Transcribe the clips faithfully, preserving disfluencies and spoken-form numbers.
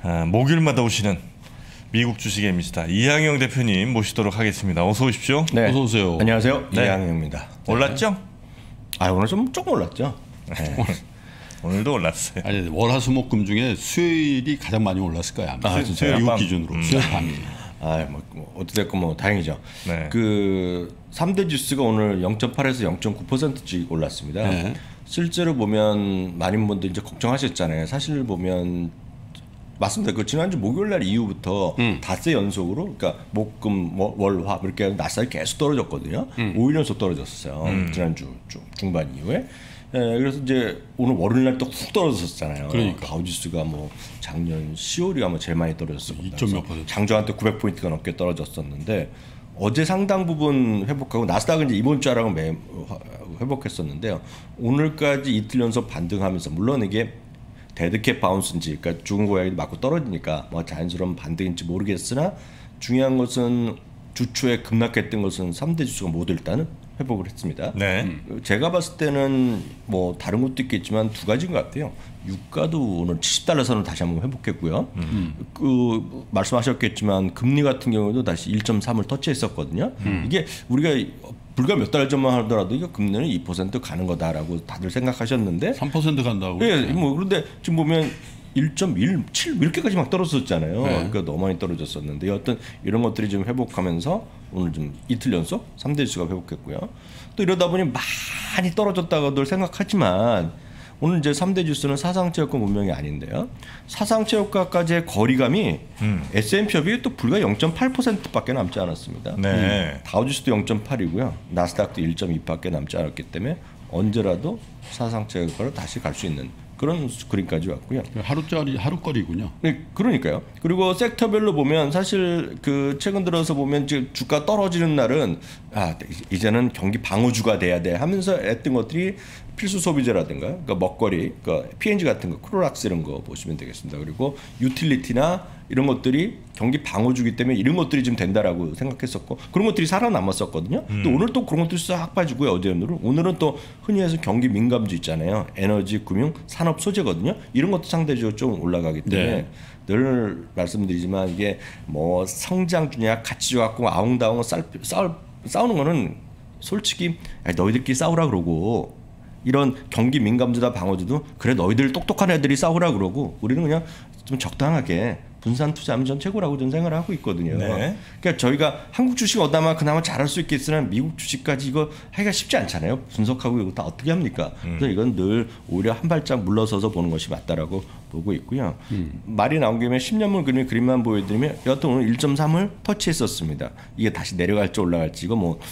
아, 목요일마다 오시는 미국 주식의 미스터 이항영 대표님 모시도록 하겠습니다. 어서 오십시오. 네. 어서 오세요. 안녕하세요. 네. 이항영입니다. 올랐죠? 아 오늘 좀 조금 올랐죠. 네. 오늘도 올랐어요. 아니 월화수목금 중에 수요일이 가장 많이 올랐을 거야. 아, 수요일, 진짜요? 미국 밤. 기준으로 음. 수요일 밤이. 아, 뭐, 뭐 어찌됐건 뭐 다행이죠. 네. 그 삼 대 지수가 오늘 영 점 팔에서 영 점 구 퍼센트씩 올랐습니다. 네. 실제로 보면 많은 분들 이제 걱정하셨잖아요. 사실 보면 맞습니다. 그 지난주 목요일 날 이후부터 음. 닷새 연속으로 그러니까 목금 월 화 이렇게 낮살이 계속 떨어졌거든요. 음. 오 일 연속 떨어졌어요. 음. 지난주 중, 중반 이후에. 예, 그래서 이제 오늘 월요일 날 또 훅 떨어졌었잖아요. 그러니까. 다우지수가 뭐 작년 시월이 아마 제일 많이 떨어졌었고 이 점 몇 퍼센트. 장중한 때 구백 포인트가 넘게 떨어졌었는데 어제 상당 부분 회복하고 나스닥은 이제 이번 주 하락은 매, 회복했었는데요. 오늘까지 이틀 연속 반등하면서 물론 이게 데드캣 바운스인지 그러니까 죽은 고양이 맞고 떨어지니까 뭐 자연스러운 반등인지 모르겠으나 중요한 것은 주초에 급락했던 것은 삼 대 지수가 모두 일단은 회복을 했습니다. 네. 제가 봤을 때는 뭐 다른 것도 있겠지만 두 가지인 것 같아요. 유가도 오늘 칠십 달러 선을 다시 한번 회복했고요. 음. 그 말씀하셨겠지만 금리 같은 경우도 다시 일 점 삼을 터치했었거든요. 음. 이게 우리가 불과 몇 달 전만 하더라도 이거 금리는 이 퍼센트 가는 거다라고 다들 생각하셨는데 삼 퍼센트 간다고. 예, 뭐 그런데 지금 보면 일 점 일칠 이렇게까지 막 떨어졌잖아요. 네. 그러니까 너무 많이 떨어졌었는데 어떤 이런 것들이 좀 회복하면서 오늘 좀 이틀 연속 삼 대 지수가 회복했고요. 또 이러다 보니 많이 떨어졌다고들 생각하지만 오늘 이제 삼 대 지수는 사상체육과 문명이 아닌데요. 사상체육과까지의 거리감이 음. 에스 앤 피 업이 또 불과 영 점 팔 퍼센트밖에 남지 않았습니다. 네. 음. 다우지수도 영 점 팔이고요. 나스닥도 일 점 이밖에 남지 않았기 때문에 언제라도 사상체육과로 다시 갈 수 있는 그런 그림까지 왔고요. 하루짜리 하루거리군요. 네, 그러니까요. 그리고 섹터별로 보면 사실 그 최근 들어서 보면 지금 주가 떨어지는 날은 아 이제는 경기 방어주가 돼야 돼 하면서 했던 것들이 필수 소비재라든가 그러니까 먹거리, 그러니까 피 엔 지 같은 거, 크로락스 이런 거 보시면 되겠습니다. 그리고 유틸리티나 이런 것들이 경기 방어주기 때문에 이런 것들이 좀 된다라고 생각했었고 그런 것들이 살아남았었거든요. 음. 또 오늘 또 그런 것들이 싹 빠지고요. 어제 오늘은 오늘은 또 흔히 해서 경기 민감주 있잖아요. 에너지, 금융, 산업 소재거든요. 이런 것도 상대적으로 좀 올라가기 때문에 네. 늘 말씀드리지만 이게 뭐 성장주냐 가치주 갖고 아웅다웅 싸울, 싸울, 싸우는 거는 솔직히 너희들끼리 싸우라 그러고 이런 경기 민감주다 방어주도 그래 너희들 똑똑한 애들이 싸우라 그러고 우리는 그냥 좀 적당하게 분산 투자하면 전 최고라고 전 생각을 하고 있거든요. 네. 그러니까 저희가 한국 주식 얻다만 그나마 잘할 수 있겠으나 미국 주식까지 이거 하기가 쉽지 않잖아요. 분석하고 이거 다 어떻게 합니까? 음. 그래서 이건 늘 오히려 한 발짝 물러서서 보는 것이 맞다라고 보고 있고요. 음. 말이 나온 김에 십 년물 그림 그림만 보여드리면 여하튼 오늘 일 점 삼을 터치했었습니다. 이게 다시 내려갈지 올라갈지 이거 뭐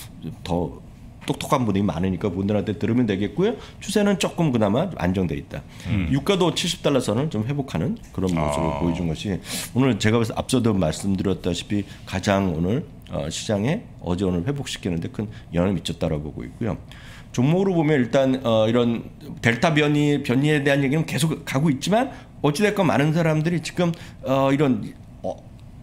더 똑똑한 분이 많으니까 분들한테 들으면 되겠고요. 추세는 조금 그나마 안정돼 있다. 음. 유가도 칠십 달러 선을 좀 회복하는 그런 모습을 아. 보여준 것이 오늘 제가 앞서도 말씀드렸다시피 가장 오늘 어, 시장에 어제 오늘 회복시키는데 큰 영향을 미쳤다라고 보고 있고요. 종목으로 보면 일단 어, 이런 델타 변이 변이에 대한 얘기는 계속 가고 있지만 어찌됐건 많은 사람들이 지금 어, 이런 어,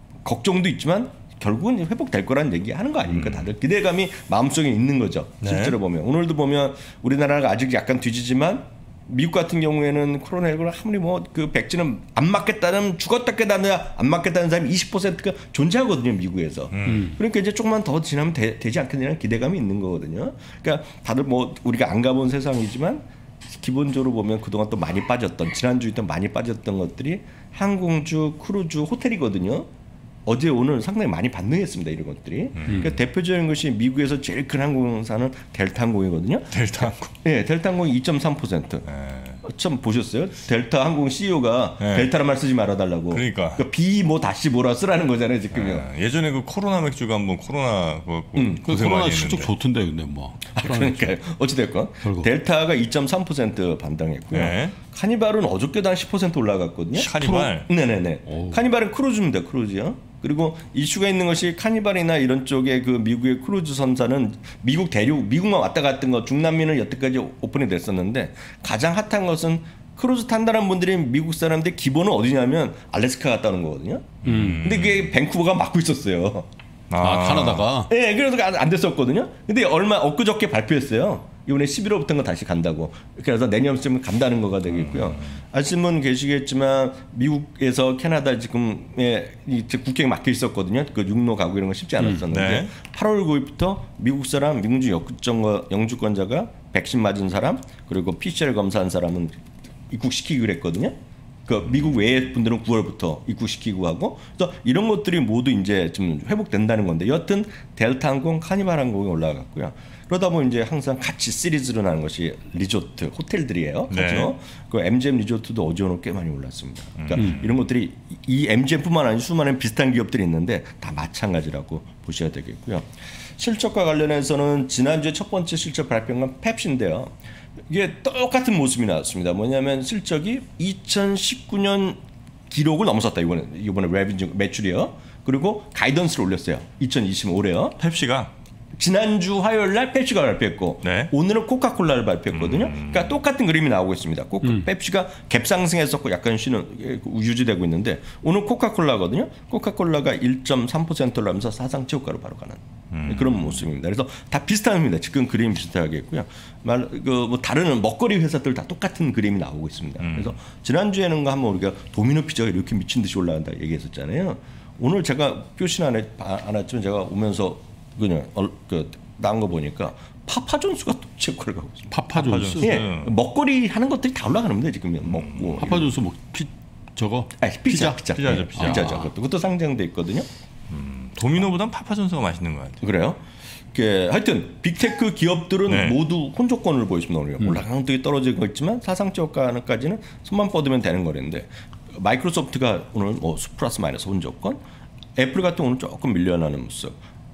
걱정도 있지만 결국은 회복될 거라는 얘기 하는 거 아닙니까? 다들 기대감이 마음속에 있는 거죠. 네. 실제로 보면 오늘도 보면 우리나라가 아직 약간 뒤지지만 미국 같은 경우에는 코로나십구를 아무리 뭐 그 백신은 안 맞겠다는 죽었다 깨닫느냐 안 맞겠다는 사람이 이십 퍼센트가 존재하거든요. 미국에서. 음. 그러니까 이제 조금만 더 지나면 되, 되지 않겠냐는 기대감이 있는 거거든요. 그러니까 다들 뭐 우리가 안 가본 세상이지만 기본적으로 보면 그동안 또 많이 빠졌던 지난주에 또 많이 빠졌던 것들이 항공주, 크루즈, 호텔이거든요. 어제 오늘 상당히 많이 반등했습니다. 이런 것들이. 음. 그러니까 대표적인 것이 미국에서 제일 큰 항공사는 델타 항공이거든요. 델타 항공. 네, 델타 항공이 이 점 삼 퍼센트. 네. 참 보셨어요? 델타 항공 씨 이 오가 네. 델타란 말 쓰지 말아달라고. 그러니까. 그러니까 B 뭐 다시 뭐라 쓰라는 거잖아요 지금요. 네. 예전에 그 코로나 맥주가 한번 코로나 그 음, 고생 코로나 많이 실적 좋던데 근데 뭐. 아, 그러니까요. 어찌됐건 결국. 델타가 이 점 삼 퍼센트 반등했고요. 네. 카니발은 어저께도 한 십 퍼센트 올라갔거든요. 카니발? 프로, 네네네. 오. 카니발은 크루즈입니다. 크루즈요. 그리고 이슈가 있는 것이 카니발이나 이런 쪽에 그 미국의 크루즈 선사는 미국 대륙, 미국만 왔다 갔던 거 중남미는 여태까지 오픈이 됐었는데 가장 핫한 것은 크루즈 탄다는 분들이 미국 사람들 기본은 어디냐면 알래스카 갔다 오는 거거든요. 음. 근데 그게 밴쿠버가 막고 있었어요. 아, 아 카나다가? 네, 그래서 안 됐었거든요. 근데 얼마 엊그저께 발표했어요. 이번에 십일월부터는 다시 간다고. 그래서 내년쯤 간다는 거가 되겠고요. 아시는 분 계시겠지만 미국에서 캐나다 지금에 국경이 막혀 있었거든요. 그 육로 가고 이런 건 쉽지 않았었는데 음, 네. 팔월 구일부터 미국 사람, 미국주 영주권, 영주권자가 백신 맞은 사람 그리고 피씨알 검사한 사람은 입국시키기로 했거든요. 그 미국 외의 분들은 구월부터 입국시키고 하고, 그래서 이런 것들이 모두 이제 좀 회복된다는 건데, 여튼 델타 항공, 카니발 항공이 올라갔고요. 그러다 보면 이제 항상 같이 시리즈로 나는 것이 리조트, 호텔들이에요. 네. 그죠? 그 엠지엠 리조트도 어제 오늘 꽤 많이 올랐습니다. 그러니까 음. 이런 것들이 이 엠지엠뿐만 아니라 수많은 비슷한 기업들이 있는데 다 마찬가지라고 보셔야 되겠고요. 실적과 관련해서는 지난주에 첫 번째 실적 발표한 건 펩시인데요. 이게 똑같은 모습이 나왔습니다. 뭐냐면 실적이 이천십구 년 기록을 넘어섰다. 이번에 이번에 레비뉴 매출이요. 그리고 가이던스를 올렸어요. 이천이십오 올해요. 펩시가 지난주 화요일 날 펩시가 발표했고 네. 오늘은 코카콜라를 발표했거든요. 음. 그러니까 똑같은 그림이 나오고 있습니다. 코카, 음. 펩시가 갭상승했었고 약간 쉬는 유지되고 있는데 오늘 코카콜라거든요. 코카콜라가 일 점 삼 퍼센트 올라면서 사상 최고가로 바로 가는 음. 그런 모습입니다. 그래서 다 비슷합니다. 지금 그림 비슷하겠고요. 말 그 뭐 다른 먹거리 회사들 다 똑같은 그림이 나오고 있습니다. 음. 그래서 지난주에는 한번 우리가 도미노 피자가 이렇게 미친 듯이 올라간다 얘기했었잖아요. 오늘 제가 표시는 안, 했, 안 했지만 제가 오면서 그냥 얼, 그 나온 거 보니까 파파존스가 또 최고를 가고 있습니다. 파파존스. 파파존스. 예, 먹거리 하는 것들이 다 올라가는 겁니다. 지금 먹고. 파파존스 뭐 피, 저거 아니, 피자, 피자, 피자죠, 예, 피자. 피자죠. 그것도, 그것도 상장돼 있거든요. 도미노보단 파파존스가 맛있는 것 같아요. 그래요? 그 하여튼 빅테크 기업들은 네. 모두 혼조권을 보였습니다. 오늘 올라가는 것들이 떨어지고 있지만 사상저가까지는 손만 뻗으면 되는 거랬는데 마이크로소프트가 오늘 뭐 플러스 마이너스 혼조권, 애플 같은 오늘 조금 밀려나는 모습.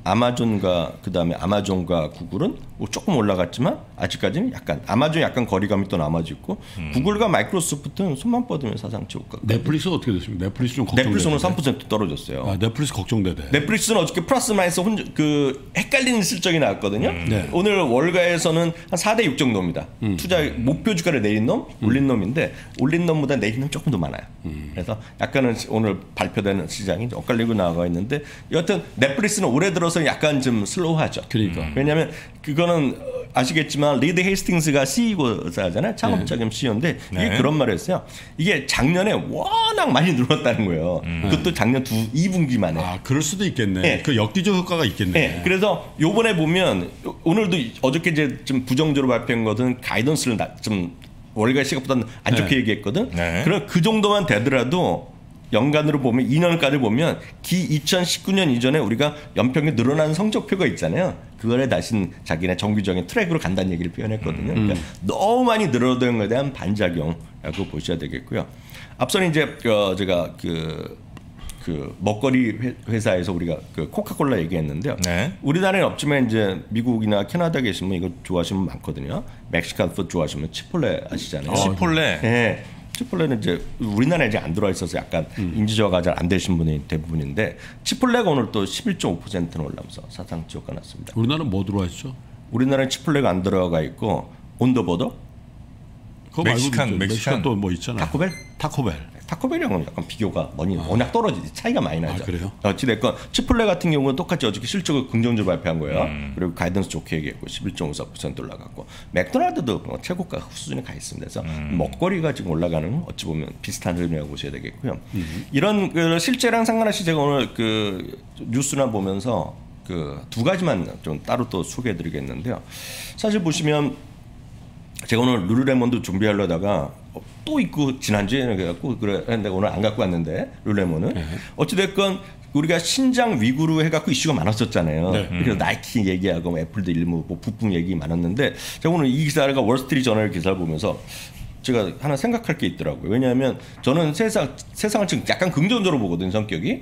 아마존과 그다음에 아마존과 구글은 뭐 조금 올라갔지만 아직까지는 약간 아마존 약간 거리감이 또 남아져 있고 음. 구글과 마이크로소프트는 손만 뻗으면 사상 최고가. 넷플릭스 어떻게 됐습니까? 넷플릭스 좀 걱정돼. 넷플릭스 오늘 삼 퍼센트 떨어졌어요. 아, 넷플릭스 걱정되대. 넷플릭스는 어저께 플러스 마이너스 혼, 그 헷갈리는 실적이 나왔거든요. 네. 오늘 월가에서는 한 사 대 육 정도입니다. 투자 목표 주가를 내린 놈, 올린 놈인데 올린 놈보다 내린 놈 조금 더 많아요. 그래서 약간은 오늘 발표되는 시장이 엇갈리고 나와 있는데 여하튼 넷플릭스는 올해 들어서 약간 좀 슬로우하죠. 그러니까. 왜냐하면 그거는 아시겠지만 리드 헤이스팅스가 씨이오잖아요. 창업자겸 씨이오인데 이게 네. 그런 말을 했어요. 이게 작년에 워낙 많이 늘었다는 거예요. 그것도 작년 두 이 분기만에. 아, 그럴 수도 있겠네. 네. 그 역기적 효과가 있겠네. 네, 그래서 요번에 보면 오늘도 어저께 이제 좀 부정적으로 발표한 것은 가이던스를 나- 좀 월가 시각보다는 안 좋게 네. 얘기했거든. 네. 그럼 그 정도만 되더라도 연간으로 보면 이 년까지 보면 기 이천십구 년 이전에 우리가 연평균 늘어난 성적표가 있잖아요. 그거에 다시 자기네 정규적인 트랙으로 간다는 얘기를 표현했거든요. 그러니까 너무 많이 늘어난 것에 대한 반작용이라고 보셔야 되겠고요. 앞서는 이제 어 제가 그 그 먹거리 회- 회사에서 우리가 그 코카콜라 얘기했는데요. 네. 우리나라에 없지만 이제 미국이나 캐나다 계시면 이거 좋아하시는 분 많거든요. 멕시칸 푸드 좋아하시면 치폴레 아시잖아요. 치폴레. 네. 치폴레는 이제 우리나라에 이제 안 들어와 있어서 약간 인지저하가 잘 안 되신 분이 대부분인데 치폴레가 오늘 또 십일 점 오 퍼센트는 올라면서 사상 지역가 났습니다. 우리나라는 뭐 들어와 있죠? 우리나라에 치폴레가 안 들어가 있고 온더버더, 그거 멕시칸, 말고도 있죠. 멕시칸. 또 뭐 있잖아요. 타코벨, 타코벨. 타코벨이랑은 약간 비교가 많이 워낙 떨어지지 차이가 많이 나죠. 아, 그래요? 어찌됐건 치폴레 같은 경우는 똑같이 어저께 실적을 긍정적으로 발표한 거예요. 그리고 가이던스 좋게 얘기했고 십일 점 오사 퍼센트 올라갔고 맥도날드도 뭐 최고가 수준에 가 있습니다. 그래서 먹거리가 지금 올라가는 건 어찌 보면 비슷한 흐름이라고 보셔야 되겠고요. 이런 그 실제랑 상관없이 제가 오늘 그 뉴스나 보면서 그 두 가지만 좀 따로 또 소개해드리겠는데요. 사실 보시면 제가 오늘 룰루레몬도 준비하려다가 또 있고 지난주에 그래갖고 그래 했는데 오늘 안 갖고 왔는데 룰루레몬은 어찌됐건 우리가 신장 위구르 해갖고 이슈가 많았었잖아요. 네. 그래서 나이키 얘기하고 뭐 애플도 일부 뭐 부품 얘기 많았는데 제가 오늘 이 기사가 월스트리트 저널 기사를 보면서 제가 하나 생각할 게 있더라고요. 왜냐하면 저는 세상 세상을 지금 약간 긍정적으로 보거든요. 성격이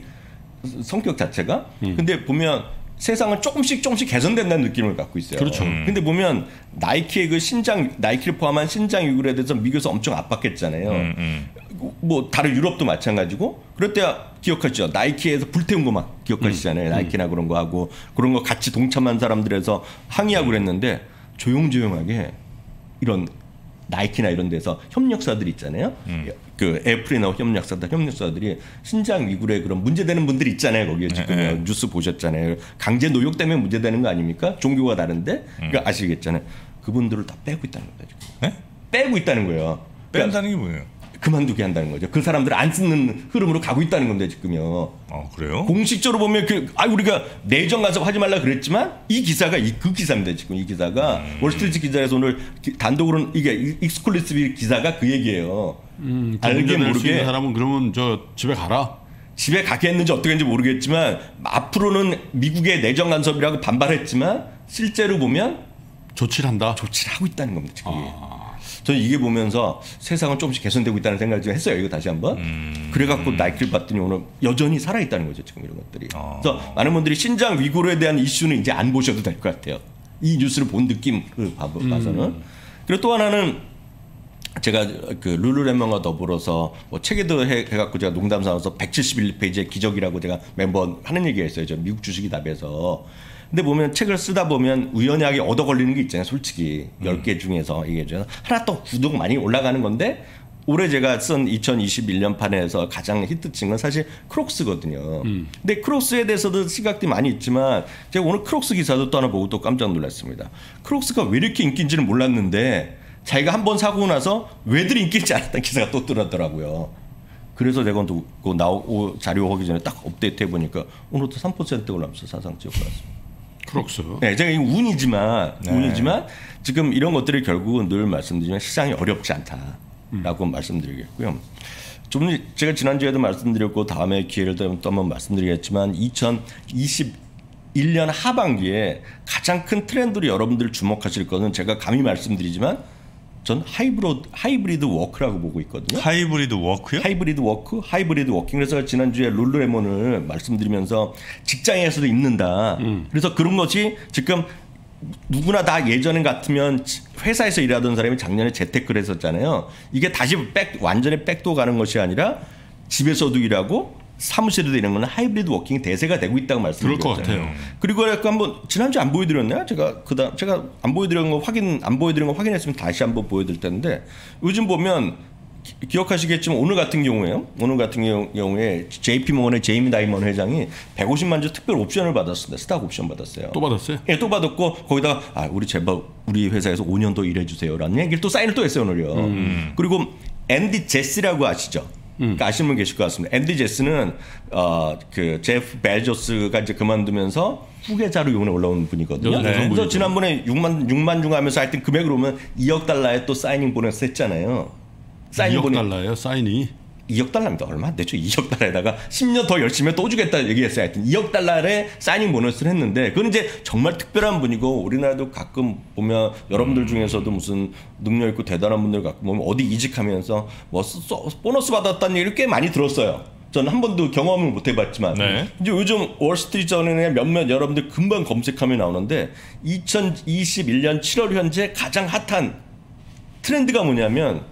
성격 자체가. 근데 보면 세상은 조금씩 조금씩 개선된다는 느낌을 갖고 있어요. 그렇죠. 음. 근데 보면 나이키의 그 신장 나이키를 포함한 신장 위구르에 대해서 미국에서 엄청 압박했잖아요. 음, 음. 뭐 다른 유럽도 마찬가지고 그럴 때 기억하시죠? 나이키에서 불태운 거 막 기억하시잖아요. 나이키나 그런 거 하고 그런 거 같이 동참한 사람들에서 항의하고 그랬는데 조용조용하게 이런 나이키나 이런 데서 협력사들 있잖아요. 그 애플이나 협력사들 협력사들이 신장 위구르에 그런 문제되는 분들이 있잖아요. 거기에 지금 네. 뉴스 보셨잖아요. 강제 노역 때문에 문제되는 거 아닙니까? 종교가 다른데 그러니까 아시겠잖아요. 그분들을 다 빼고 있다는 겁니다. 지금. 네? 빼고 있다는 거예요. 그러니까 뺀다는 게 뭐예요? 그만두게 한다는 거죠. 그 사람들을 안 쓰는 흐름으로 가고 있다는 건데 지금요. 아 그래요? 공식적으로 보면 그 아 우리가 내정 간섭 하지 말라 그랬지만 이 기사가 이 그 기사입니다. 지금 이 기사가 음. 월스트리트 기자에서 오늘 기, 단독으로 이게 익스클루시브 기사가 그 얘기예요. 음, 알게 모르게 사람은 그러면 저 집에 가라. 집에 가겠는지 어떻게 했는지 모르겠지만 앞으로는 미국의 내정 간섭이라고 반발했지만 실제로 보면 조치를 한다. 조치를 하고 있다는 겁니다. 지금. 아. 저는 이게 보면서 세상은 조금씩 개선되고 있다는 생각을 좀 했어요. 이거 다시 한번. 음. 그래갖고 나이키를 봤더니 오늘 여전히 살아있다는 거죠. 지금 이런 것들이. 아. 그래서 많은 분들이 신장 위구르에 대한 이슈는 이제 안 보셔도 될 것 같아요. 이 뉴스를 본 느낌을 봐서는. 음. 그리고 또 하나는 제가 그 룰루레몬과 더불어서 뭐 책에도 해, 해갖고 제가 농담 삼아서 백칠십일 페이지의 기적이라고 제가 매번 하는 얘기가 있어요. 저 미국 주식이 답에서. 근데 보면 책을 쓰다 보면 우연하게 얻어 걸리는 게 있잖아요. 솔직히 열 개 중에서 이게 좀 하나 또 구독 많이 올라가는 건데 올해 제가 쓴 이천이십일 년 판에서 가장 히트친 건 사실 크록스거든요. 음. 근데 크록스에 대해서도 시각들이 많이 있지만 제가 오늘 크록스 기사도 또 하나 보고 또 깜짝 놀랐습니다. 크록스가 왜 이렇게 인기인지는 몰랐는데 자기가 한 번 사고 나서 왜들 인기있지 않았다는 기사가 또 뜨더라고요. 그래서 제가 또 나오고 자료 하기 전에 딱 업데이트 해보니까 오늘도 삼 퍼센트 올라면서 사상 찍고 나왔습니다. 크록스. 네, 제가 이 운이지만 네. 운이지만 지금 이런 것들이 결국은 늘 말씀드리지만 시장이 어렵지 않다라고 음. 말씀드리겠고요. 좀 제가 지난주에도 말씀드렸고 다음에 기회를 되면 또 한번 말씀드리겠지만 이천이십일 년 하반기에 가장 큰 트렌드로 여러분들 주목하실 것은 제가 감히 말씀드리지만 전 하이브리드, 하이브리드 워크라고 보고 있거든요. 하이브리드 워크요? 하이브리드 워크, 하이브리드 워킹. 그래서 지난주에 룰루레몬을 말씀드리면서 직장에서도 입는다. 음. 그래서 그런 것이 지금 누구나 다 예전 같으면 회사에서 일하던 사람이 작년에 재테크를 했었잖아요. 이게 다시 백, 완전히 백도 가는 것이 아니라 집에서도 일하고 사무실에도 이런 거는 하이브리드 워킹이 대세가 되고 있다고 말씀드렸잖아요. 그럴 것 같아요. 그리고 약간 한번 지난주 안 보여드렸나요? 제가 그다음 제가 안 보여드린 거 확인 안 보여드린 거 확인했으면 다시 한번 보여드릴 텐데 요즘 보면 기, 기억하시겠지만 오늘 같은 경우에요. 오늘 같은 경우에 제이피모건의 제이미 다이먼 회장이 백오십만 주 특별 옵션을 받았습니다. 스탁 옵션 받았어요. 또 받았어요? 예, 또 받았고 거기다가 아, 우리 제발 우리 회사에서 오 년 더 일해주세요라는 얘기를 또 사인을 또 했어요 오늘요. 음. 그리고 앤디 제스라고 아시죠? 음. 그러니까 아시는 분 계실 것 같습니다. 앤디 제스는 어, 그 제프 베조스가 이제 그만두면서 후계자로 이번에 올라온 분이거든요. 네. 그래서 지난번에 육만 육만 중 하면서 하여튼 금액으로 보면 이억 달러의 또 사이닝 보너스 했잖아요. 사이닝 이억 보너... 달러예요, 사인이. 이억 달러입니다. 얼마 안 되죠. 이억 달러에다가 십 년 더 열심히 또 주겠다 얘기했어요. 하여튼 이억 달러의 사이닝 보너스를 했는데 그건 이제 정말 특별한 분이고 우리나라도 가끔 보면 여러분들 중에서도 무슨 능력 있고 대단한 분들 가끔 보면 어디 이직하면서 뭐 보너스 받았다는 얘기를 꽤 많이 들었어요. 저는 한 번도 경험을 못 해봤지만 네. 이제 요즘 월스트리트 저널에 몇몇 여러분들 금방 검색하면 나오는데 이천이십일 년 칠월 현재 가장 핫한 트렌드가 뭐냐면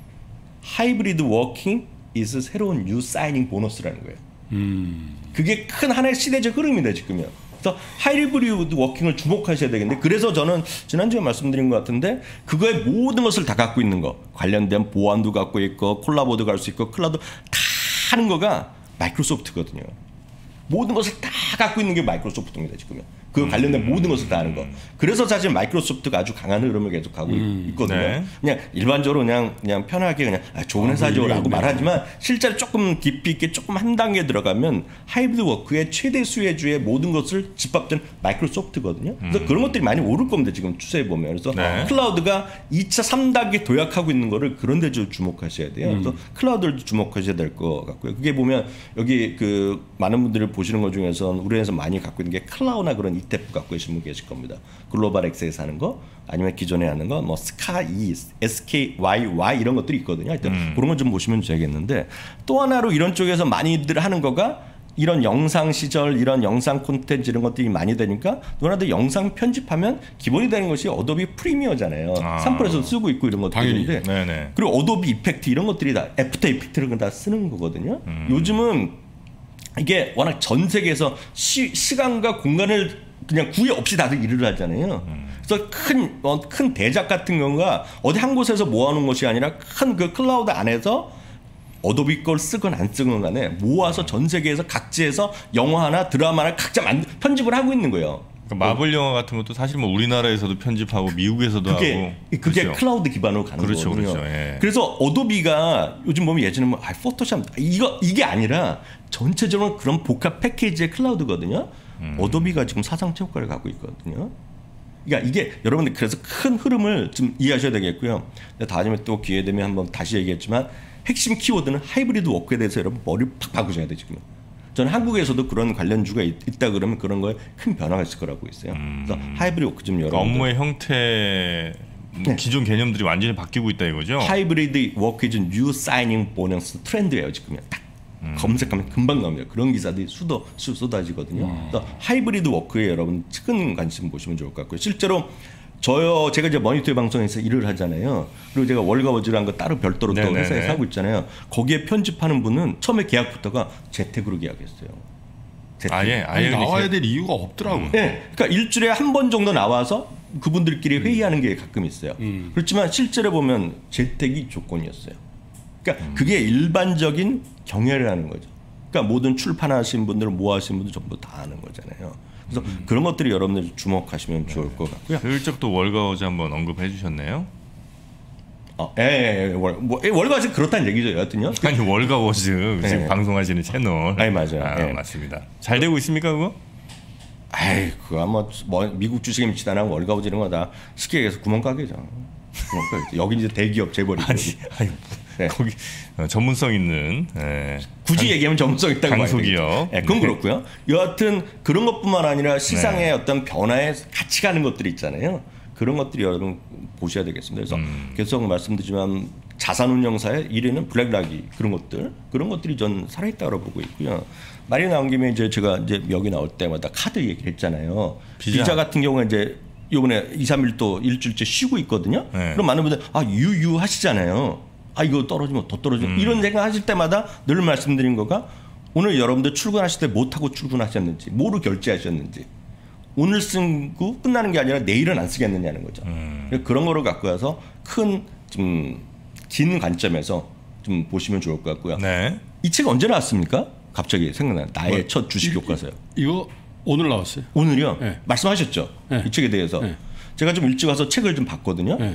하이브리드 워킹 is 새로운 뉴 사이닝 보너스라는 거예요. 음. 그게 큰 하나의 시대적 흐름이다 지금요. 그래서 하이브리드 워킹을 주목하셔야 되겠는데 그래서 저는 지난주에 말씀드린 것 같은데 그거의 모든 것을 다 갖고 있는 거 관련된 보안도 갖고 있고 콜라보도 갈 수 있고 클라우드 다 하는 거가 마이크로소프트거든요. 모든 것을 다 갖고 있는 게 마이크로소프트입니다 지금요. 그 관련된 모든 것을 다 하는 거. 그래서 사실 마이크로소프트가 아주 강한 흐름을 계속 가고 음, 있거든요. 네. 그냥 일반적으로 그냥 그냥 편하게 그냥 아, 좋은 회사죠라고 아, 말하지만 실제로 조금 깊이 있게 조금 한 단계 들어가면 하이브리드 워크의 최대 수혜주의 모든 것을 집합된 마이크로소프트거든요. 그래서 음. 그런 것들이 많이 오를 겁니다. 지금 추세에 보면. 그래서 네. 클라우드가 이 차, 삼 단계 도약하고 있는 거를 그런 데 좀 주목하셔야 돼요. 음. 그래서 클라우드를 주목하셔야 될 것 같고요. 그게 보면 여기 그 많은 분들이 보시는 것 중에서는 우리 회사 많이 갖고 있는 게 클라우드나 그런 이티에프 갖고 계신 분 계실 겁니다. 글로벌 엑스에서 하는 거 아니면 기존에 하는 거 뭐 스카이, 에스케이와이와이 이런 것들이 있거든요. 하여튼 음. 그런 거 좀 보시면 되겠는데 또 하나로 이런 쪽에서 많이들 하는 거가 이런 영상 시절 이런 영상 콘텐츠 이런 것들이 많이 되니까 누나들 영상 편집하면 기본이 되는 것이 어도비 프리미어잖아요. 아. 삼 프로에서 쓰고 있고 이런 것들인데 그리고 어도비 이펙트 이런 것들이 다 애프터 이펙트를 다 쓰는 거거든요. 음. 요즘은 이게 워낙 전 세계에서 시, 시간과 공간을 그냥 구애 없이 다들 일을 하잖아요. 음. 그래서 큰, 어, 큰 대작 같은 경우가 어디 한 곳에서 모아놓은 것이 아니라 큰 그 클라우드 안에서 어도비 걸 쓰건 안 쓰건 간에 모아서 전 세계에서 각지에서 영화나 드라마나 각자 만, 편집을 하고 있는 거예요. 그러니까 마블 영화 같은 것도 사실 뭐 우리나라에서도 편집하고 미국에서도 그게 하고 그게 그렇죠. 클라우드 기반으로 가는 그렇죠, 거거든요. 그렇죠. 예. 그래서 어도비가 요즘 보면 예전에 뭐 아, 포토샵 이거 이게 아니라 전체적으로 그런 복합 패키지의 클라우드거든요. 음. 어도비가 지금 사상 최고가를 가고 있거든요. 그러니까 이게 여러분들 그래서 큰 흐름을 좀 이해하셔야 되겠고요. 다음에 또 기회 되면 한번 다시 얘기했지만 핵심 키워드는 하이브리드 워크에 대해서 여러분 머리를 팍 바꾸셔야 돼요 지금. 저는 한국에서도 그런 관련주가 있, 있다 그러면 그런 거에 큰 변화가 있을 거라고 있어요. 음. 그래서 하이브리드 워크 좀 여러분 업무의 형태 뭐 기존 개념들이 완전히 바뀌고 있다 이거죠. 하이브리드 워크 is new signing 보너스 트렌드예요 지금. 딱 음. 검색하면 금방 나옵니다. 그런 기사들이 수도 수 쏟아지거든요. 음. 그래서 하이브리드 워크에 여러분 큰 관심 보시면 좋을 것 같고요. 실제로 저요 제가 이제 머니터리 방송에서 일을 하잖아요. 그리고 제가 월가워즈라는 거 따로 별도로 또 네네네. 회사에서 하고 있잖아요. 거기에 편집하는 분은 처음에 계약부터가 재택으로 계약했어요. 재택. 아예 아니, 아예 나와야 될 이유가 없더라고. 네, 그러니까 일주일에 한 번 정도 나와서 그분들끼리 회의하는 게 가끔 있어요. 음. 그렇지만 실제로 보면 재택이 조건이었어요. 그러니까 그게 일반적인 경애라는 거죠. 그러니까 모든 출판하신 분들, 뭐 하신 분들 전부 다 아는 거잖아요. 그래서 음. 그런 것들이 여러분들 주목하시면 좋을 것 같고요. 슬쩍 또 월가워즈 한번 언급해 주셨네요. 어, 예, 예, 예, 월, 뭐, 예, 월가지 그렇다는 얘기죠, 여하튼요. 아니 월가워즈 지금 네. 방송하시는 채널. 아니, 맞아요. 아, 네. 맞습니다. 잘 되고 있습니까 그거? 아이, 그거 뭐, 뭐 미국 주식에 미치다나 월가우지 이런 거 다 쉽게 얘기해서 구멍가게죠. 구멍가게. 여기 이제 대기업 재벌이고. 아니, 아니 네. 거기 어, 전문성 있는 예. 굳이 얘기하면 전문성 있다고 봐야 강소기업. 되겠죠. 네, 그건 네. 그렇고요. 여하튼 그런 것뿐만 아니라 시장의 네. 어떤 변화에 같이 가는 것들이 있잖아요. 그런 것들이 여러분 보셔야 되겠습니다. 그래서 음. 계속 말씀드리지만 자산운용사의 일 위는 블랙락이 그런 것들 그런 것들이 전 살아있다고 보고 있고요. 말이 나온 김에 이제 제가 이제 여기 나올 때마다 카드 얘기를 했잖아요. 비자. 비자, 같은 경우는 이제 이번에 이, 삼 일 또 일주일째 쉬고 있거든요. 네. 그럼 많은 분들 아 유유 하시잖아요. 아 이거 떨어지면 더 떨어지면 음. 이런 생각 하실 때마다 늘 말씀드린 거가 오늘 여러분들 출근하실 때 뭐 타고 출근하셨는지 뭐로 결제하셨는지 오늘 쓴고 끝나는 게 아니라 내일은 안 쓰겠느냐는 거죠. 음. 그런 거를 갖고 와서 큰 좀 긴 관점에서 좀 보시면 좋을 것 같고요. 네. 이 책 언제 나왔습니까? 갑자기 생각나. 나의 뭐, 첫 주식 교과서요. 이거 오늘 나왔어요. 오늘이요. 네. 말씀하셨죠. 네. 이 책에 대해서 네. 제가 좀 일찍 와서 책을 좀 봤거든요. 네.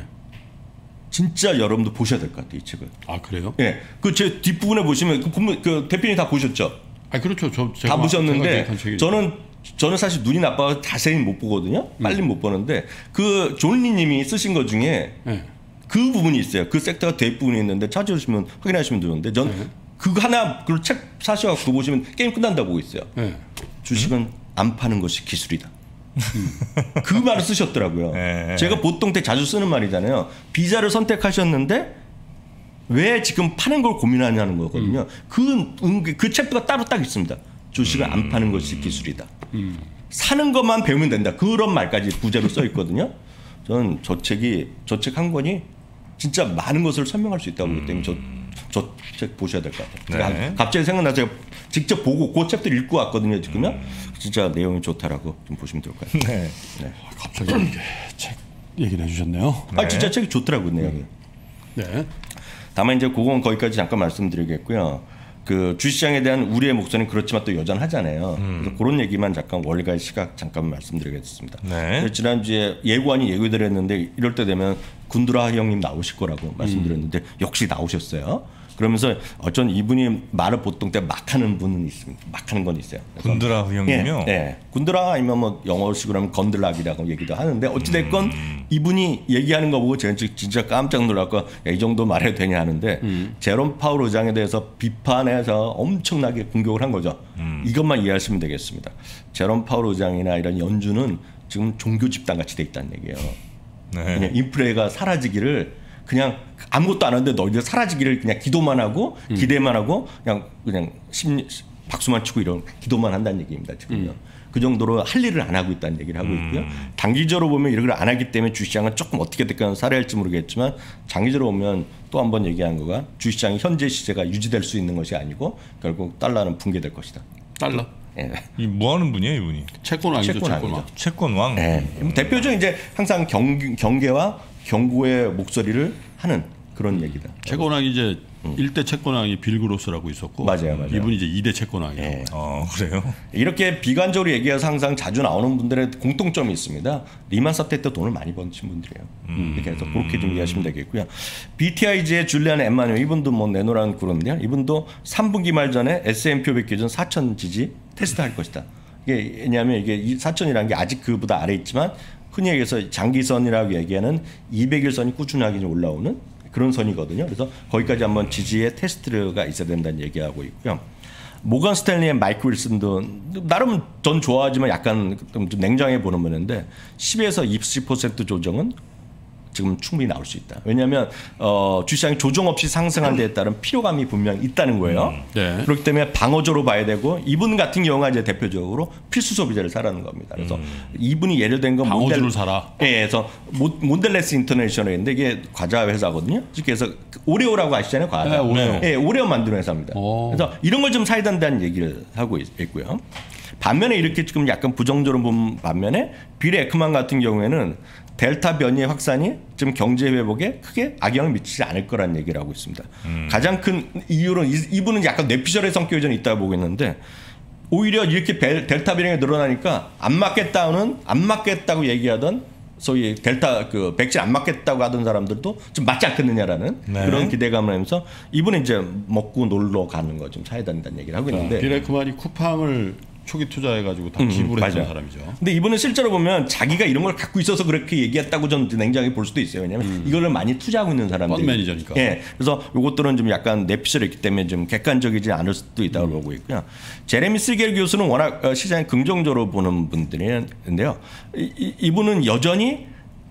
진짜 여러분도 보셔야 될 것 같아요. 이 책을. 아 그래요? 예, 그 제 뒷부분에 보시면 그, 본문- 그 대표님 다 보셨죠? 아 그렇죠. 저 제가 다 보셨는데 제가 기획한 책이죠. 저는 저는 사실 눈이 나빠서 자세히 못 보거든요. 빨리 못 보는데 그 존리님이 쓰신 것 중에 네. 그 부분이 있어요. 그 섹터가 뒷부분이 있는데 찾아주시면 확인하시면 되는데 전 네. 그거 하나 그 책 사셔갖고 그거 보시면 게임 끝난다고 보고 있어요. 네. 주식은 안 파는 것이 기술이다. 그 말을 쓰셨더라고요. 네. 제가 보통 때 자주 쓰는 말이잖아요. 비자를 선택하셨는데 왜 지금 파는 걸 고민하냐는 거거든요. 음. 그, 음, 그 챕터가 따로 딱 있습니다. 주식을 음. 안 파는 것이 기술이다. 음. 사는 것만 배우면 된다. 그런 말까지 부제로 써 있거든요. 저는 저 책이 저 책 한 권이 진짜 많은 것을 설명할 수 있다고 보기 때문에 저 저 책 보셔야 될 것 같아요. 네. 그러니까 갑자기 생각나서 제가 직접 보고 그 챕터 읽고 왔거든요. 지금요. 음. 진짜 내용이 좋다라고 좀 보시면 좋을 것 같아요. 네. 아, 갑자기 이렇게 책 얘기를 해주셨네요. 아 진짜 책이 좋더라고요. 내용이. 네. 다만 이제 그건 거기까지 잠깐 말씀드리겠고요. 그 주시장에 대한 우리의 목소리는 그렇지만 또 여전하잖아요. 음. 그래서 그런 얘기만 잠깐 월가의 시각 잠깐 말씀드리겠습니다. 네. 지난주에 예고 아닌 예고를 했는데 이럴 때 되면 군드라 형님 나오실 거라고 말씀드렸는데 역시 나오셨어요. 그러면서 어쩐 이분이 말을 보통 때 막 하는 분은 있습니다. 막 하는 건 있어요. 그래서 군드라 형님이요? 예, 예. 군드라 아니면 뭐 영어식으로 하면 건들락이라고 얘기도 하는데 어찌됐건 음. 이분이 얘기하는 거 보고 제가 진짜 깜짝 놀랐고 야, 이 정도 말해도 되냐 하는데 음. 제롬 파월 의장에 대해서 비판해서 엄청나게 공격을 한 거죠. 음. 이것만 이해하시면 되겠습니다. 제롬 파월 의장이나 이런 연준은 지금 종교 집단 같이 돼 있다는 얘기예요. 네. 그냥 인플레가 사라지기를 그냥 아무것도 안 하는데 너희들 사라지기를 그냥 기도만 하고 음. 기대만 하고 그냥 그냥 심리, 박수만 치고 이런 기도만 한다는 얘기입니다. 지금요. 음. 그 정도로 할 일을 안 하고 있다는 얘기를 하고 있고요. 음. 단기적으로 보면 이런 걸 안 하기 때문에 주시장은 조금 어떻게 될까 살해할지 모르겠지만 장기적으로 보면 또 한 번 얘기한 거가 주시장이 현재 시세가 유지될 수 있는 것이 아니고 결국 달러는 붕괴될 것이다. 달러. 예. 이 뭐 하는 분이에요 이분이? 채권왕이죠. 채권 채권왕. 아니죠. 채권왕. 네. 대표적인 이제 항상 경, 경계와 경고의 목소리를 하는 그런 얘기다. 채권왕이 이제 일 대 채권왕이 빌 그로스라고 있었고 맞아요, 맞아요. 이분이 이제 이 대 채권왕이에요. 예. 어, 그래요? 이렇게 비관적으로 얘기해서 항상 자주 나오는 분들의 공통점이 있습니다. 리만 사태 때 돈을 많이 버신 분들이에요. 음. 이렇게 해서 그렇게 좀 이해하시면 되겠고요. 비티아이지의 줄리안 엠마뉴엘 이분도 뭐 내노라는 그런데요. 이분도 삼 분기 말 전에 에스 앤 피 오백 기준 사천 지지 테스트할 것이다. 이게 왜냐하면 이게 사천이라는 게 아직 그보다 아래 있지만 흔히 얘기해서 장기선이라고 얘기하는 이백 일 선이 꾸준하게 올라오는 그런 선이거든요. 그래서 거기까지 한번 지지의 테스트가 있어야 된다는 얘기하고 있고요. 모건 스탠리의 마이크 윌슨도 나름 전 좋아하지만 약간 좀 냉정해 보는 분인데 십에서 이십 퍼센트 조정은 지금 충분히 나올 수 있다. 왜냐하면 어, 주시장이 조정 없이 상승한 데에 따른 피로감이 분명히 있다는 거예요. 음, 네. 그렇기 때문에 방어조로 봐야 되고 이분 같은 경우가 이제 대표적으로 필수 소비자를 사라는 겁니다. 그래서 음. 이분이 예를 든 건 방어주를 사라. 예, 그래서 몬델레스 인터내셔널인데 이게 과자 회사거든요. 그래서 오레오라고 아시잖아요, 과자. 네, 오레오. 예, 오레오 만드는 회사입니다. 오. 그래서 이런 걸 좀 사야 된다는 얘기를 하고 있, 있고요. 반면에 이렇게 지금 약간 부정적으로 본 반면에 빌 에크만 같은 경우에는 델타 변이의 확산이 지금 경제 회복에 크게 악영을 미치지 않을 거라는 얘기를 하고 있습니다. 음. 가장 큰 이유는 이분은 약간 뇌피셜의 성격이 좀 있다고 보고 있는데 오히려 이렇게 델타 변이가 늘어나니까 안 맞겠다는 안 맞겠다고 얘기하던 소위 델타 그 백신 안 맞겠다고 하던 사람들도 좀 맞지 않겠느냐라는 네. 그런 기대감을 하면서 이분은 이제 먹고 놀러 가는 거 좀 사야 된다는 얘기를 하고 있는데 빌 에크만이 쿠팡을 초기 투자해가지고 다 음, 기부를 했던 맞아요. 사람이죠. 근데 이분은 실제로 보면 자기가 이런 걸 갖고 있어서 그렇게 얘기했다고 좀 냉정하게 볼 수도 있어요. 왜냐하면 음. 이거를 많이 투자하고 있는 사람들이. 펀 매니저니까. 예. 그래서 이것들은 좀 약간 내피셜이 있기 때문에 좀 객관적이지 않을 수도 있다고 음. 보고 있고요. 제레미 시겔 교수는 워낙 시장에 긍정적으로 보는 분들인데요. 이, 이분은 여전히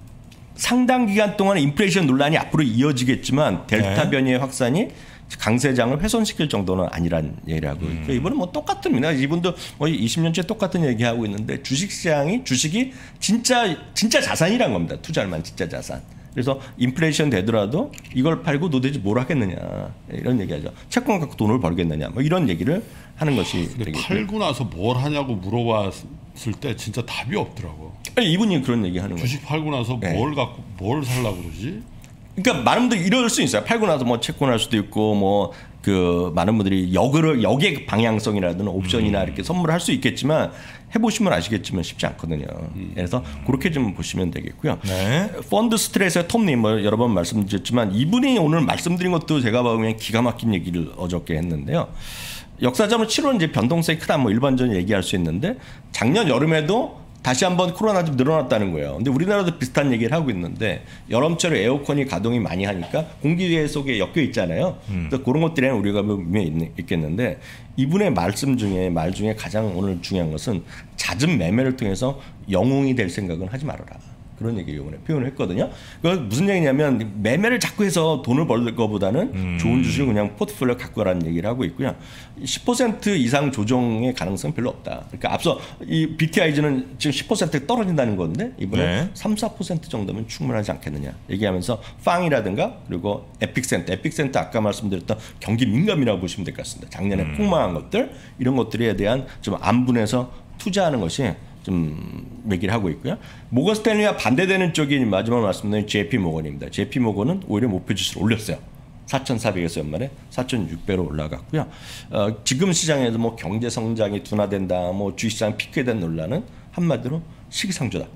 상당 기간 동안 인플레이션 논란이 앞으로 이어지겠지만 델타 네. 변이의 확산이 강세장을 훼손시킬 정도는 아니란 얘기를 하고 있고 음. 이분은 뭐 똑같습니다. 이분도 뭐 이십 년째 똑같은 얘기하고 있는데 주식시장이 주식이 진짜 진짜 자산이란 겁니다. 투자할 만 진짜 자산. 그래서 인플레이션 되더라도 이걸 팔고 도대체 뭘 하겠느냐 이런 얘기하죠. 채권 갖고 돈을 벌겠느냐 뭐 이런 얘기를 하는 것이 근데 팔고 나서 뭘 하냐고 물어봤을 때 진짜 답이 없더라고. 아니, 이분이 그런 얘기하는 거죠. 주식 팔고 나서 네. 뭘 갖고 뭘 살라고 그러지? 그러니까 많은 분들이 이럴 수 있어요. 팔고 나서 뭐 채권할 수도 있고 뭐 그 많은 분들이 역을 역의 방향성이라든 옵션이나 음. 이렇게 선물할 수 있겠지만 해보시면 아시겠지만 쉽지 않거든요. 음. 그래서 그렇게 좀 보시면 되겠고요. 네. 펀드 스트레스의 톰님 뭐 여러 번 말씀드렸지만 이분이 오늘 말씀드린 것도 제가 보면 기가 막힌 얘기를 어저께 했는데요. 역사적으로 칠월은 이제 변동성이 크다 뭐 일반적으로 얘기할 수 있는데 작년 여름에도 다시 한번 코로나 좀 늘어났다는 거예요. 근데 우리나라도 비슷한 얘기를 하고 있는데 여름철에 에어컨이 가동이 많이 하니까 공기 속에 엮여 있잖아요. 음. 그래서 그런 것들에는 우리가 분명히 있겠는데 이분의 말씀 중에 말 중에 가장 오늘 중요한 것은 잦은 매매를 통해서 영웅이 될 생각은 하지 말아라. 그런 얘기를 이번에 표현을 했거든요. 그건 무슨 얘기냐면 매매를 자꾸 해서 돈을 벌 것보다는 음. 좋은 주식을 그냥 포트폴리오 갖고 가라는 얘기를 하고 있고요. 십 퍼센트 이상 조정의 가능성은 별로 없다. 그러니까 앞서 이 비티아이지는 지금 십 퍼센트 떨어진다는 건데 이번에 네. 삼, 사 퍼센트 정도면 충분하지 않겠느냐 얘기하면서 빵이라든가 그리고 에픽센터, 에픽센터 아까 말씀드렸던 경기 민감이라고 보시면 될 것 같습니다. 작년에 음. 폭망한 것들 이런 것들에 대한 좀 안분해서 투자하는 것이 좀 얘기를 하고 있고요. 모건 스탠리와 반대되는 쪽이 마지막 말씀드린 제이피 모건입니다. 제이피 모건은 오히려 목표 지수를 올렸어요. 사천사백에서 연말에 사천육백으로 올라갔고요. 어, 지금 시장에서 뭐 경제 성장이 둔화된다, 뭐 주식시장 피크된 논란은 한마디로 시기상조다.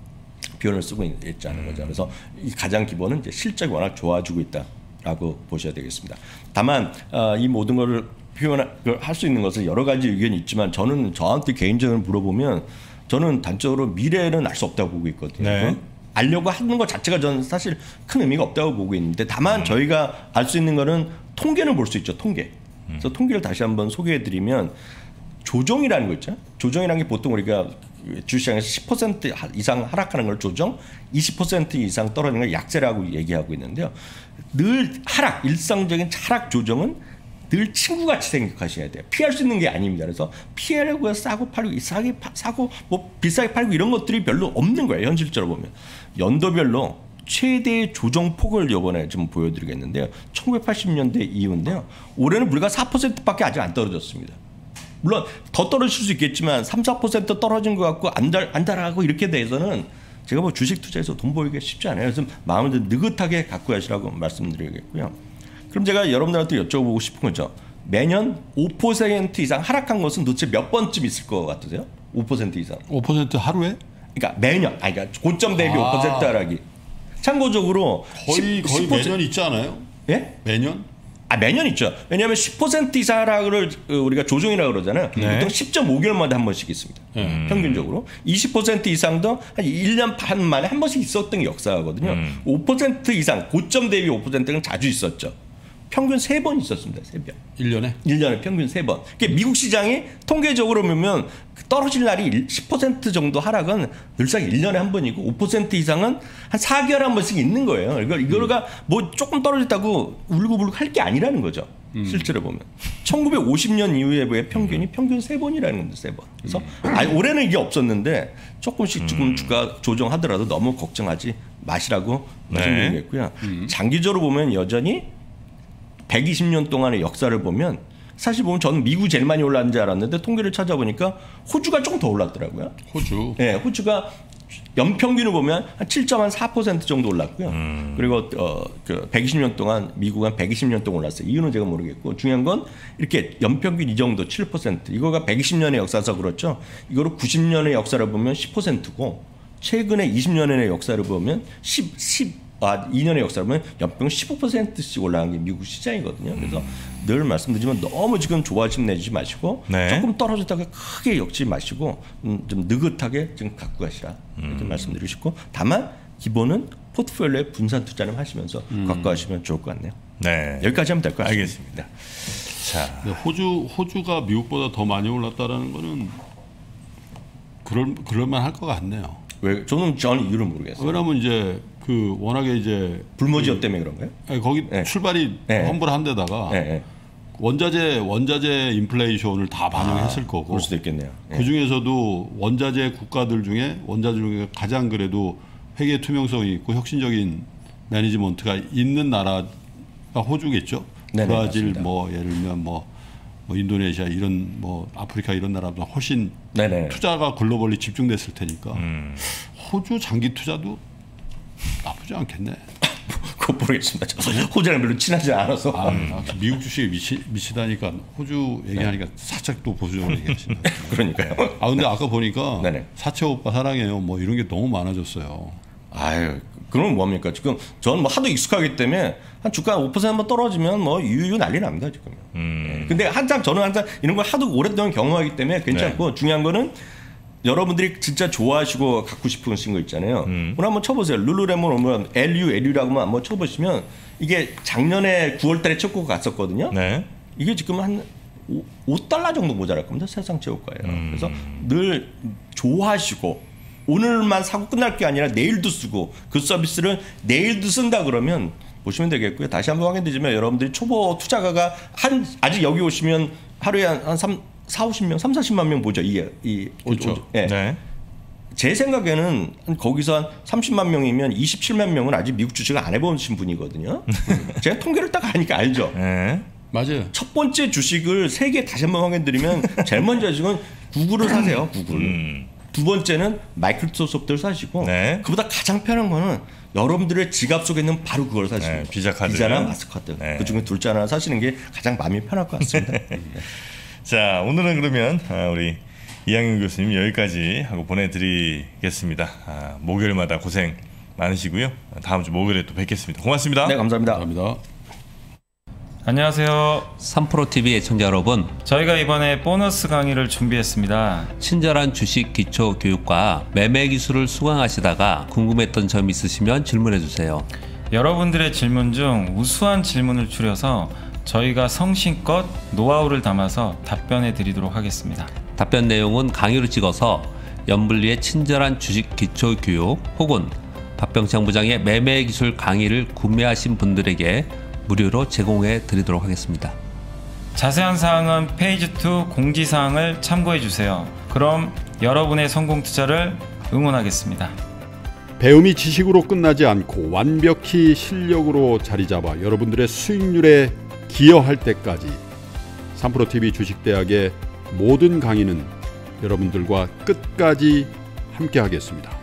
표현을 쓰고 있지 않은 거죠. 그래서 이 가장 기본은 이제 실적이 워낙 좋아지고 있다라고 보셔야 되겠습니다. 다만 어, 이 모든 것을 표현할 수 있는 것은 여러 가지 의견이 있지만 저는 저한테 개인적으로 물어보면 저는 단적으로 미래는 알 수 없다고 보고 있거든요. 네. 알려고 하는 것 자체가 저는 사실 큰 의미가 없다고 보고 있는데 다만 음. 저희가 알 수 있는 거는 통계는 볼 수 있죠. 통계. 음. 그래서 통계를 다시 한번 소개해드리면 조정이라는 거 있죠. 조정이라는 게 보통 우리가 주식시장에서 십 퍼센트 이상 하락하는 걸 조정, 이십 퍼센트 이상 떨어지는 걸 약세라고 얘기하고 있는데요. 늘 하락, 일상적인 하락 조정은 늘 친구같이 생각하셔야 돼요. 피할 수 있는 게 아닙니다. 그래서 피하려고 싸고 팔고 싸게 사고 뭐 비싸게 팔고 이런 것들이 별로 없는 거예요. 현실적으로 보면 연도별로 최대의 조정폭을 이번에 좀 보여드리겠는데요. 천구백팔십 년대 이후인데요. 올해는 우리가 사 퍼센트밖에 아직 안 떨어졌습니다. 물론 더 떨어질 수 있겠지만 삼, 사 퍼센트 떨어진 것 같고 안달 안달하고 이렇게 돼서는 제가 뭐 주식 투자해서 돈 벌기가 쉽지 않아요. 그래서 마음을 느긋하게 갖고 가시라고 말씀드리겠고요. 그럼 제가 여러분들한테 여쭤보고 싶은 거죠. 매년 오 퍼센트 이상 하락한 것은 도대체 몇 번쯤 있을 것 같으세요? 오 퍼센트 이상. 오 퍼센트 하루에? 그러니까 매년, 아니 그러니까 고점 대비 아. 오 퍼센트 하락이. 참고적으로 거의 십, 거의 십 퍼센트 매년 있지 않아요? 예? 매년? 아 매년 있죠. 왜냐하면 십 퍼센트 이상 하락을 우리가 조정이라고 그러잖아요. 네. 보통 십 점 오 개월마다 한 번씩 있습니다. 음. 평균적으로 이십 퍼센트 이상도 한 일 년 반 만에 한 번씩 있었던 게 역사거든요. 음. 오 퍼센트 이상 고점 대비 오 퍼센트는 자주 있었죠. 평균 세 번 있었습니다. 세 번. 일 년에? 일 년에 평균 세 번. 그러니까 미국 시장이 통계적으로 보면 떨어질 날이 십 퍼센트 정도 하락은 늘상 일 년에 한 번이고 오 퍼센트 이상은 한 사 개월에 한 번씩 있는 거예요. 이거 이거가 뭐 조금 떨어졌다고 울고불고 할 게 아니라는 거죠. 실제로 보면 천구백오십 년 이후의 평균이 평균 세 번이라는 건데 세 번. 그래서 아니, 올해는 이게 없었는데 조금씩 조금 주가 조정하더라도 너무 걱정하지 마시라고 네. 말씀드리겠고요. 장기적으로 보면 여전히 백이십 년 동안의 역사를 보면 사실 보면 저는 미국이 제일 많이 올랐는 줄 알았는데 통계를 찾아보니까 호주가 조금 더 올랐더라고요. 호주. 네, 호주가 연평균을 보면 한 칠 점 사 퍼센트 정도 올랐고요. 음. 그리고 어, 그 백이십 년 동안 미국은 백이십 년 동안 올랐어요. 이유는 제가 모르겠고 중요한 건 이렇게 연평균 이 정도 칠 퍼센트 이거가 백이십 년의 역사서 그렇죠. 이거를 구십 년의 역사를 보면 십 퍼센트고 최근에 이십 년의 역사를 보면 십, 십 아, 이 년의 역사를 보면 연평균 십오 퍼센트씩 올라간 게 미국 시장이거든요. 그래서 늘 말씀드리지만 너무 지금 조바심 내지 마시고 네. 조금 떨어졌다가 크게 엮지 마시고 음, 좀 느긋하게 지금 갖고 가시라 이렇게 음. 말씀드리고 싶고 다만 기본은 포트폴리오에 분산 투자를 하시면서 음. 갖고 가시면 좋을 것 같네요. 네. 여기까지 하면 될 것 같습니다. 알겠습니다. 자, 근데 호주 호주가 미국보다 더 많이 올랐다라는 거는 그럴 그럴만 할 것 같네요. 왜 저는 저는 이유를 모르겠어요. 왜냐면 이제 그 워낙에 이제 불모지역 때문에 그런가요? 아니, 거기 네. 출발이 네. 험불한 데다가 네, 네. 원자재 원자재 인플레이션을 다 반영했을 아, 거고 그럴 수도 있겠네요. 네. 그 중에서도 원자재 국가들 중에 원자재 중에 가장 그래도 회계 투명성이 있고 혁신적인 매니지먼트가 있는 나라가 호주겠죠. 네네, 브라질 맞습니다. 뭐 예를 들면 뭐, 뭐 인도네시아 이런 뭐 아프리카 이런 나라보다 훨씬 네네. 투자가 글로벌리 집중됐을 테니까 음. 호주 장기 투자도 나쁘지 않겠네. 그거 모르겠습니다. 저 호주랑 별로 친하지 않아서. 아, 미국 주식에 미치, 미치다니까 호주 얘기하니까 네. 살짝 또 보수적으로 얘기하시네. 그러니까요. 아 근데 아까 보니까 네네. 사채 오빠 사랑해요 뭐 이런 게 너무 많아졌어요. 아유, 그럼 뭐합니까? 지금 저는 뭐 하도 익숙하기 때문에 한 주가 오 퍼센트만 떨어지면 뭐 유유 난리 납니다 지금. 음. 네. 근데 항상 저는 항상 이런 걸 하도 오랫동안 경험하기 때문에 괜찮고 중요한 거는 여러분들이 진짜 좋아하시고 갖고 싶으신 거 있잖아요. 음. 오늘 한번 쳐보세요. 룰루레몬 오면 엘유, 엘유라고만 한번 쳐보시면 이게 작년에 구월달에 첫 곡 갔었거든요. 네. 이게 지금 한 오 달러 정도 모자랄 겁니다. 세상 최고가예요. 음. 그래서 늘 좋아하시고 오늘만 사고 끝날 게 아니라 내일도 쓰고 그 서비스를 내일도 쓴다 그러면 보시면 되겠고요. 다시 한번 확인되지만 여러분들이 초보 투자가가 한 아직 여기 오시면 하루에 한 삼, 사오십 명, 삼사십만 명 보죠. 이, 이 그렇죠. 예. 네. 제 생각에는 한 거기서 한 삼십만 명이면 이십칠만 명은 아직 미국 주식을 안 해보신 분이거든요. 제가 통계를 딱 하니까 알죠. 네. 맞아요. 첫 번째 주식을 세 개 다시 한번 확인드리면 제일 먼저 지금 구글을 사세요. 구글. 음. 두 번째는 마이크로소프트를 사시고 네. 그보다 가장 편한 거는 여러분들의 지갑 속에 있는 바로 그걸 사시고 네, 비자 카드. 비자나 마스카드 네. 그중에 둘째 하나 사시는 게 가장 마음이 편할 것 같습니다. 네. 자, 오늘은 그러면 아, 우리 이항용 교수님 여기까지 하고 보내드리겠습니다. 아, 목요일마다 고생 많으시고요. 다음 주 목요일에 또 뵙겠습니다. 고맙습니다. 네, 감사합니다. 감사합니다. 안녕하세요. 삼프로티비 애청자 여러분, 저희가 이번에 보너스 강의를 준비했습니다. 친절한 주식 기초 교육과 매매 기술을 수강하시다가 궁금했던 점 있으시면 질문해 주세요. 여러분들의 질문 중 우수한 질문을 추려서 저희가 성심껏 노하우를 담아서 답변해 드리도록 하겠습니다. 답변 내용은 강의로 찍어서 연불리의 친절한 주식 기초 교육 혹은 박병창 부장의 매매 기술 강의를 구매하신 분들에게 무료로 제공해 드리도록 하겠습니다. 자세한 사항은 페이지 이 공지사항을 참고해 주세요. 그럼 여러분의 성공 투자를 응원하겠습니다. 배움이 지식으로 끝나지 않고 완벽히 실력으로 자리 잡아 여러분들의 수익률에 기여할 때까지 삼프로티비 주식대학의 모든 강의는 여러분들과 끝까지 함께 하겠습니다.